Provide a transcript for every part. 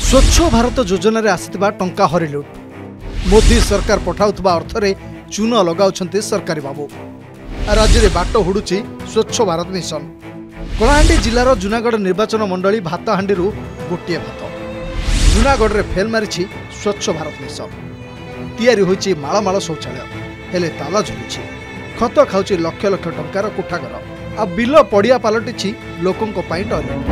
स्वच्छ भारत योजन आसिथिबा टंका हरिलुट मोदी सरकार पठाउथबा अर्थरे चून लगाउछन्ते सरकारी बाबू। राज्य में बाट हुडुची स्वच्छ भारत मिशन। कलाहांडी जिलार जूनागढ़ निर्वाचन मंडली भातहांडी गोटे भात जूनागढ़ में फेल मारी स्वच्छ भारत मिशन। तैयारी होईची माळमाळ शौचालय हेले ताला झुलुची। खत खाउची लक्ष लक्ष टंकार कोठाघर आ बिल पड़िया पलटिची लोकों टॉयलेट।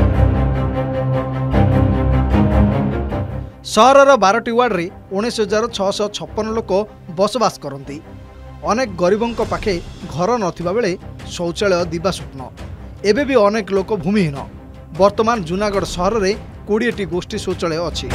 सहरर 12टी वार्ड में 19,656 लोक बसवास करती। अनेक गरीबों पाखे घर नथिबा बेले शौचालय दिबा स्वप्न। एबे भी अनेक लोक भूमिहीन। वर्तमान जूनागढ़ सहर में 20टी गोष्ठी शौचालय अच्छी।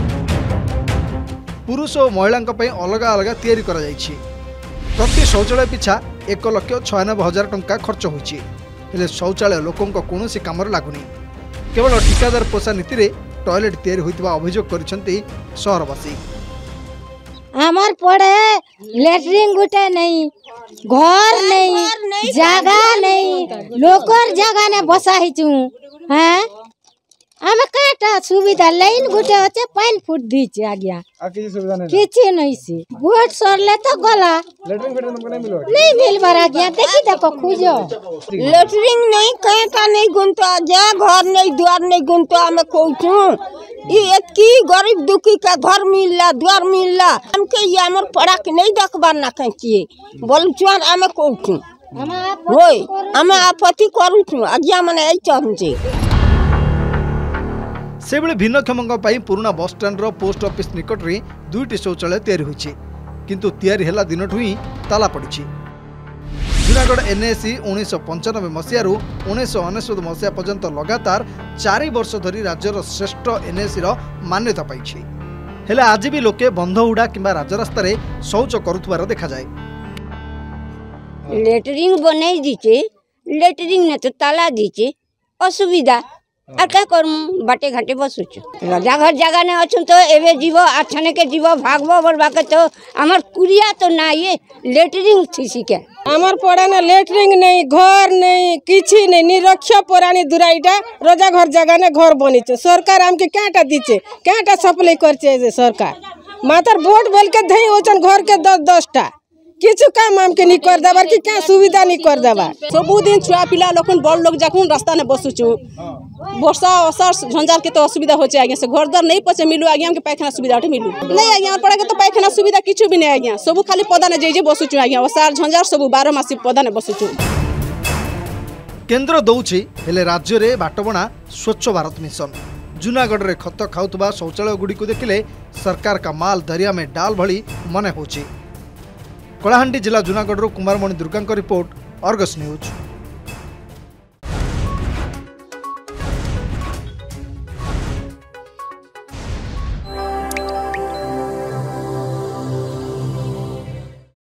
पुरुष और महिला अलग अलग तैयारी करा जायछि। प्रति शौचालय पिछा 1,96,000 टंका खर्च होइछि। हेले शौचालय लोकों कौन काम लगुनि। केवल ठिकादार पोषा नीति रे टॉयलेट तैयारी होइतबा अभियोग करिसंती सहरवासी। हमार पड़े लेटरिंग गुटे नहीं, घर नहीं, जगह नहीं, लोकर जगह ने बसा हिचू हैं। हमें काटा सुविधा लाइन गुटे होचे पानी फुट दीचे आ गया। किसी सुविधा नहीं, किसी नहीं सी वोट सरले तो गला लेटरिंग फेटरिंग तुमको नहीं मिल बरा गया। देखी देखो खोजो लेटरिंग नहीं कहता नहीं गुंतो जा घर नहीं द्वार नहीं गुंतो हमें कहूँ ये की गरीब दुखी का घर मिलला द्वार मिलला हमके ये हमर पड़ा के नहीं देखबार ना कहिए बोलचुआन हमें कहूँ होय हमें आपत्ति करू छु आज्ञा माने आई चाहूँ से बेले भिन्नक्षमों पुराना बस स्टाण्ड पोस्ट ऑफिस निकट में 2टी शौचालय तैयारी होइछि, किंतु तैयारी हेला दिनठू ही ताला पड़ी। जूनागढ़ एनएसी 1995 मसीह 1999 मसीहा पर्यंत लगातार 4 वर्ष धरी राज्यर श्रेष्ठ एनएसी मान्यता पाई। हेले आज भी लोके बंधहुड़ा किंबा राजरास्ता रे शौच करुथबार देखा जाए। लेटरिंग बनाई दीचे लेटरिंग ने तो ताला दीचे असुविधा आ क्या करूँ बाटे घाटे बसुच राजा घर जगह ने अच्छु तो एवं जीव आछने के जीव भागव बढ़वा के तो हमार कुरिया तो ना ये लेटरिंग थी के हमार पड़ा ना लेटरिंग नहीं घर नहीं किसी नहीं निरक्षा पुरानी दुराईटा राजा घर जगह ने घर बनी सरकार हमके क्या दीचे क्या सप्लाई कर सरकार मातर वोट बोल के धई ओचन घर के 10-10टा किछु काम हमके नहीं कर देबार कि क्या सुविधा नहीं कर देबार। सबु दिन छुआ पिला लोकन बड़ लोग जाकुन रास्ता ने बसुचु वर्षा असार झंझार के तो असुविधा होचे आगे से घर दर नहीं पचे मिलू आगे हमके पैखाना सुविधा उठे मिलू नहीं आगे पड़ा के तो पैखाना सुविधा किछु भी नहीं आगे सबु खाली पदा ने जे बसुचु आगे असार झंझार सबु 12 मासी पदा ने बसुचु। केंद्र दउछि हेले राज्य रे बाटबणा स्वच्छ भारत मिशन। जूनागढ़ रे खत खाउतबा शौचालय गुडी को देखिले सरकार का माल दरिया में डाल भली मने होछि। कलाहांडी जिला Junagarh Kumarmani Durga report, Argus news.